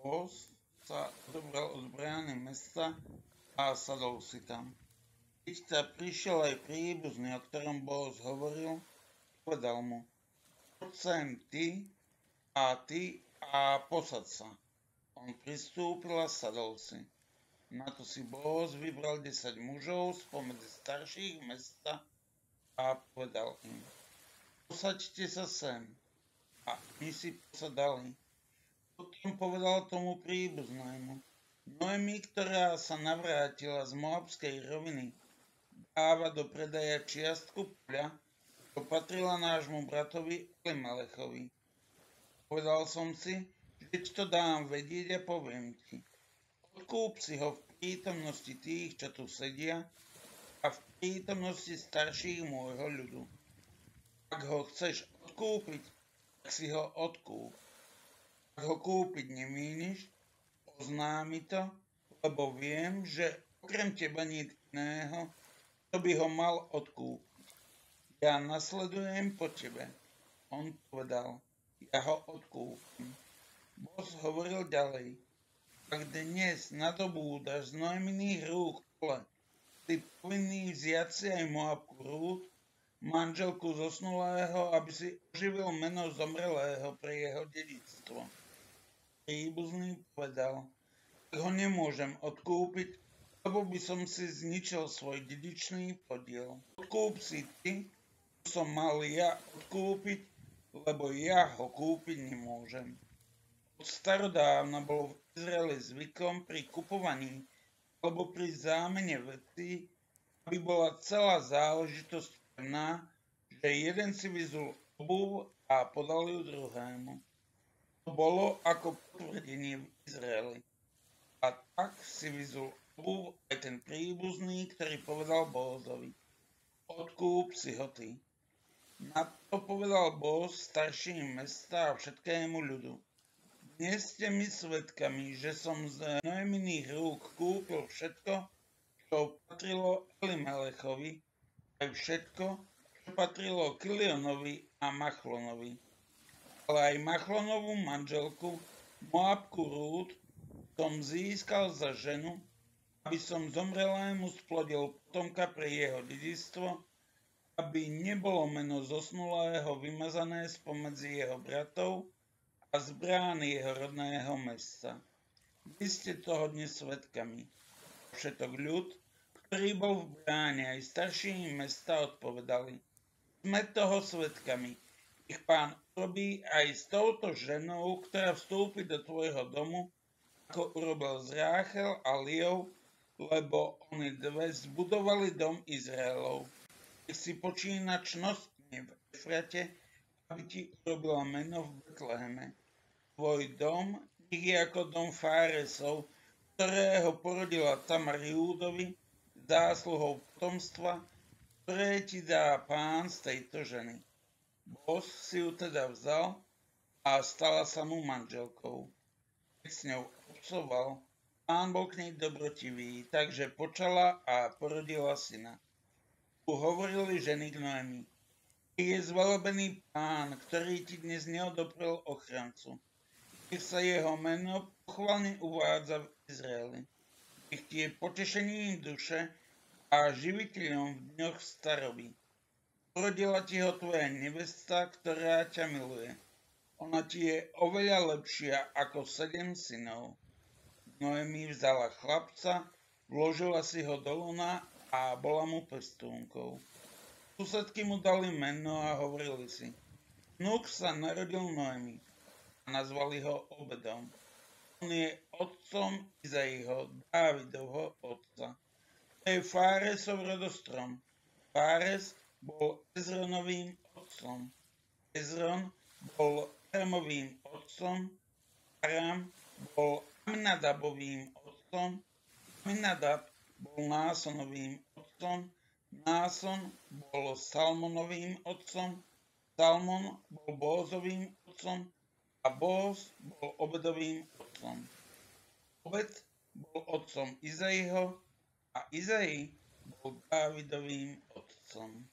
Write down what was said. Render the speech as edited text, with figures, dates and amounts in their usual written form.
Bóz sa odobral od brány mesta a sadol si tam. Keď sa prišiel aj príbuzný, o ktorom Bóz hovoril, povedal mu: Poď sem ty a posad sa. On pristúpil a sadol si. Na to si Bóz vybral 10 mužov spomedzi starších mesta a povedal im: Posaďte sa sem. A oni si posadali. Potom povedal tomu príbuznému: Noemi, ktorá sa navrátila z Moabskej roviny, dáva do predaja čiastku poľa, čo patrila nášmu bratovi Elimelechovi. Povedal som si, že keď to dám vedieť a poviem ti: Odkúp si ho v prítomnosti tých, čo tu sedia, a v prítomnosti starších môjho ľudu. Ak ho chceš odkúpiť, tak si ho odkúp. Ak ho kúpiť nemíniš, oznámi to, lebo viem, že okrem teba nik iného, kto by ho mal odkúpiť. Ja nasledujem po tebe. On povedal: Ja ho odkúpim. Bóz hovoril ďalej: Ak dnes nadobúdaš z Noeminých rúk pole, si povinný vziať si aj Moabku Rút, manželku zosnulého, aby si oživil meno zomrelého pre jeho dedičstvo. Príbuzný povedal: Tak ho nemôžem odkúpiť, lebo by som si zničil svoj dedičný podiel. Odkúp si ty, čo som mal ja odkúpiť, lebo ja ho kúpiť nemôžem. Od starodávna bol v Izraeli zvykom pri kupovaní alebo pri zámene vecí, aby bola celá záležitosť pevná, že jeden si vyzul obuv a podal ju druhému. To bolo ako potvrdenie v Izraeli. A tak si vyzul obuv aj ten príbuzný, ktorý povedal Bózovi: Odkúp si ho ty. Na to povedal Bóz starším mesta a všetkému ľudu: Dnes ste mi svedkami, že som z Noeminých rúk kúpil všetko, čo patrilo Elimelechovi, aj všetko, čo patrilo Kilionovi a Machlonovi. Ale aj Machlonovú manželku, Moabku Rút, som získal za ženu, aby som zomrelému splodil potomka pre jeho dedičstvo, aby nebolo meno zosnulého vymazané spomedzi jeho bratov a z brány jeho rodného mesta. Vy ste toho dnes svedkami. Všetok ľud, ktorý bol v bráne, aj starší mesta odpovedali: Sme toho svedkami. Ich pán urobí aj s touto ženou, ktorá vstúpi do tvojho domu, ako urobil z Ráchel a Liou, lebo oni dve zbudovali dom Izraelov. Nech si počínač nosne v Efrate, aby ti urobila meno v Betleheme. Tvoj dom nech je ako dom Fáresov, ktorého porodila Tamar Júdovi zásluhou potomstva, ktoré ti dá pán z tejto ženy. Bóz si ju teda vzal a stala sa mu manželkou. Keď s ňou obcoval, pán bol k nej dobrotivý, takže počala a porodila syna. Tu hovorili ženy k Noemi: Je zvelebený pán, ktorý ti dnes neodoprel ochrancu. Nech sa jeho meno pochvalne uvádza v Izraeli. Nech ti je potešením duše a živiteľom v dňoch staroby. Porodila ti ho tvoja nevesta, ktorá ťa miluje. Ona ti je oveľa lepšia ako 7 synov. Noemi vzala chlapca, vložila si ho do lona a bola mu pestúnkou. Susedky mu dali meno a hovorili si: Vnúk sa narodil Noemi, a nazvali ho Obedom. On je otcom Izaiho, Dávidovho otca. To je Fáresov rodostrom. Fáres bol Ezronovým otcom. Ezron bol Aramovým otcom. Aram bol Aminadabovým otcom. Aminadab bol Násonovým otcom. Náson bol Salmonovým otcom. Salmon bol Bózovým otcom. A Bóz bol Obedovým otcom. Obed bol otcom Izaiho a Izai bol Dávidovým otcom.